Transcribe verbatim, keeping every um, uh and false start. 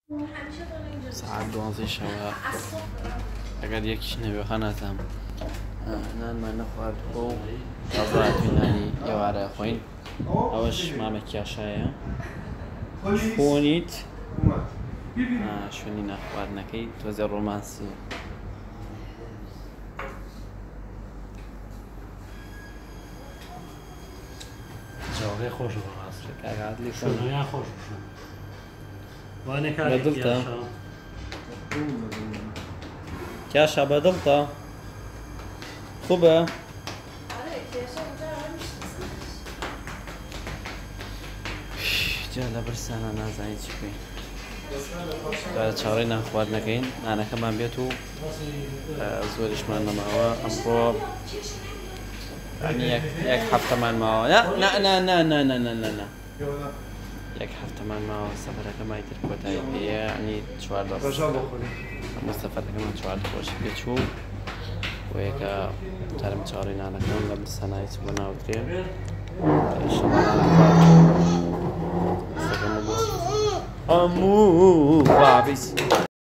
ساعات دوازدەی شەوە ئەگەر یەکیش نەبێ خەناتام نانمان نەخواردووە و تازە هاتووین نانی ئێوارە خۆین. ئەوەش مامە کێشایە فۆنیت شوێنی ناخواردنەکەی تۆزێ ڕۆمانسی جوابی خوش بود راست. کاغذ لیست شنویان خوش بود. وانه کاری بدلتا. کیاشا. کێشە بەدڵتە خوبە جا لە برسانە نازانی چی بکەین. دوای چاوەڕێی نانخواردنەکەین نانەکەمان بێت و زۆریشمان نەماوە ئەمڕۆ یعنی یەک هەفتەمان ماوە نا نا نا نا نا نا نا نا یەک هەفتەمان ماوە سەفەرەکەمای تر کۆتایی پێیە یعنی چواردە هەموو سەفەرەکەمان چواردە خۆشی پێچوو بۆ یەکە جارم چاوەڕێی نانەکەم لە برسانایی چ بۆ ناوترێ ئینشەڵڵا نانەخوارد ئەموو بابیس